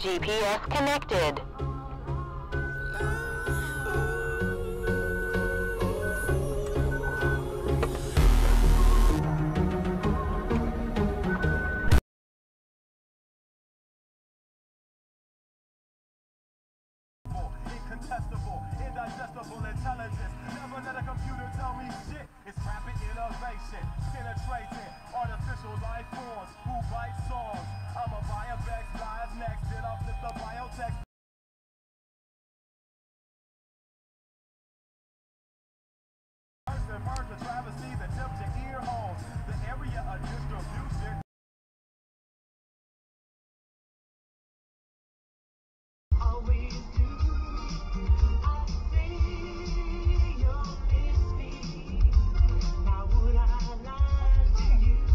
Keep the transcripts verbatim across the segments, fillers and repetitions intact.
G P S connected. Incontestable, indigestible intelligence. Never let a computer tell me shit. It's rapid innovation, penetrating artificial life forms who write songs. I'm a biobex, lies next, then I'll flip the biotext. Merge the travesties that tempt your ear holes. The area of distribution. Always do. I say you'll miss me. How would I lie to you?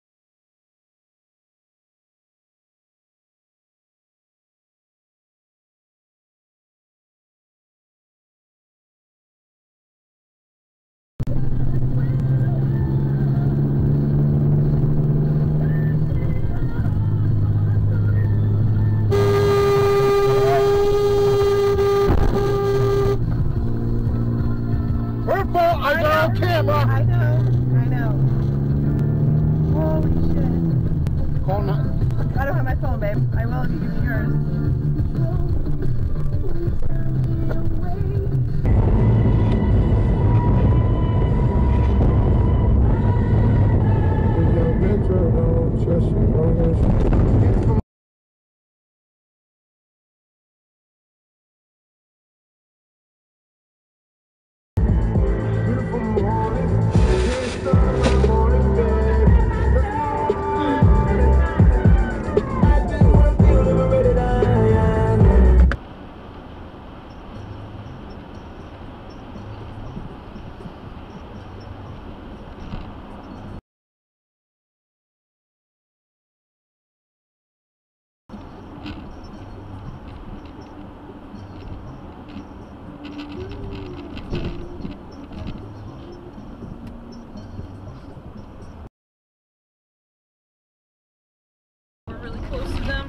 I got on camera. I know, I know. Holy shit. Call not. I don't have my phone, babe. I will if you give me yours. We're really close to them.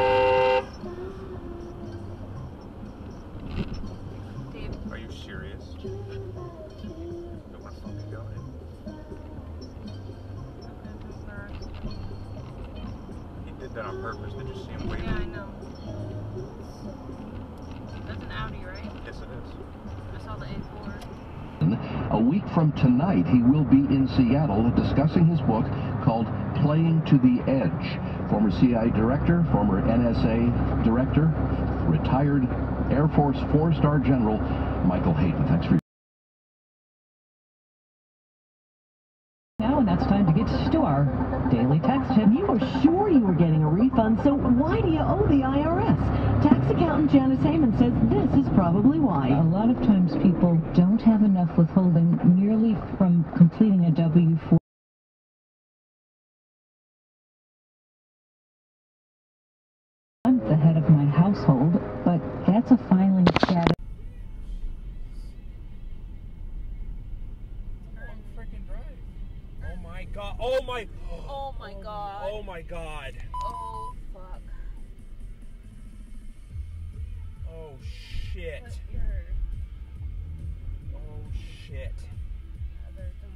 Dave. Are you serious? Don't want to fucking go in. He did that on purpose. Did you see him waving? Yeah, I know. That's an Audi, right? Yes, it is. I saw the A four. A week from tonight, he will be in Seattle discussing his book called Playing to the Edge. Former C I A director, former N S A director, retired Air Force four-star General Michael Hayden. Thanks for your Now, and that's time to get to our daily text tip. You were sure you were getting a refund, so why do you owe the I R S? Tax accountant Janice Heyman says this is probably why. A lot of times people don't have enough withholding merely from completing a W four. I'm the head of my household, but that's a filing status. Oh my god. Oh my. Oh my god. Oh my god. Oh fuck. Oh shit. What your Oh shit. other thing?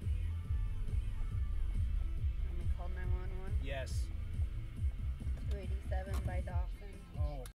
Let me call nine one one. Yes. two eighty-seven by Dawson. Oh.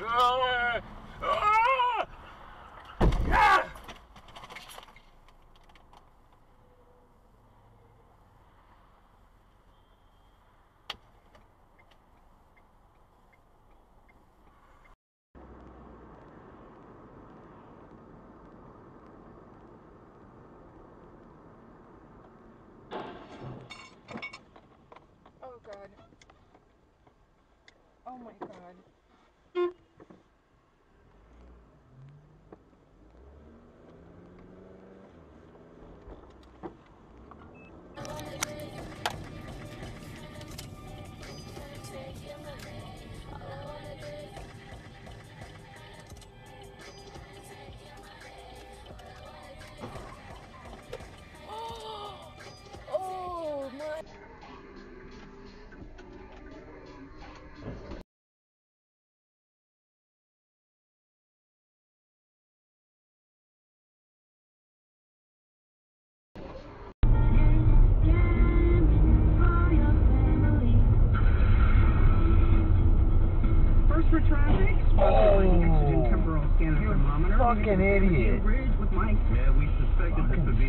Oh god. Oh my god. Oh my. First for traffic, sponsored by Exogen Temporal Scanner Thermometer. Fucking idiot. Bridge with Mike. Yeah, we suspected this would be.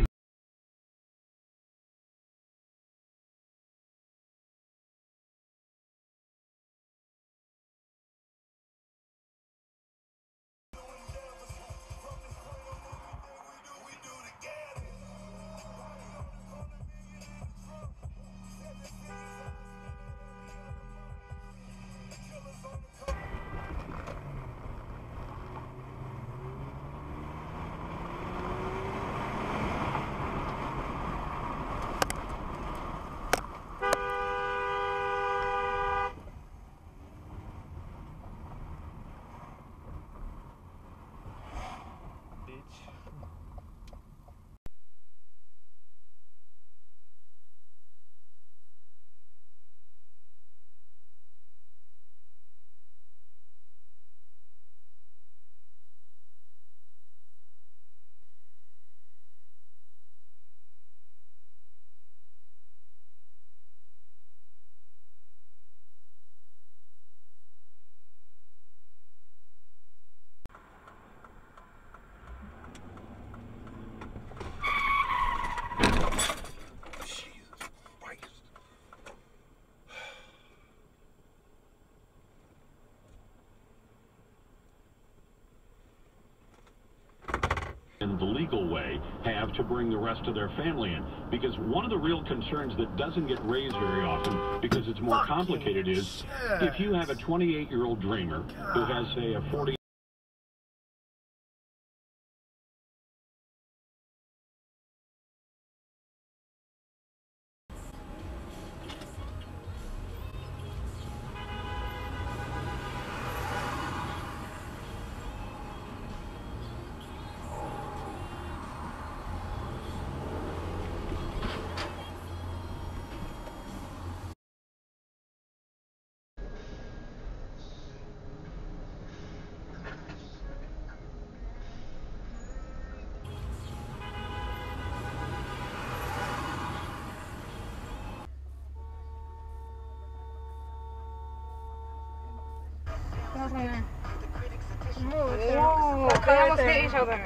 In the legal way, have to bring the rest of their family in. Because one of the real concerns that doesn't get raised very often, because it's more complicated, is if you have a twenty-eight-year-old dreamer who has, say, a forty Whoa, they almost hit each other.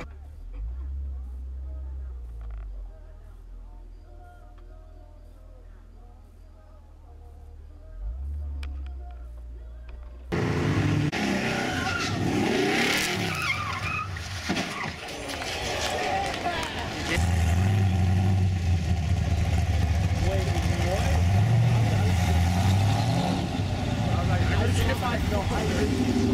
I was like, I was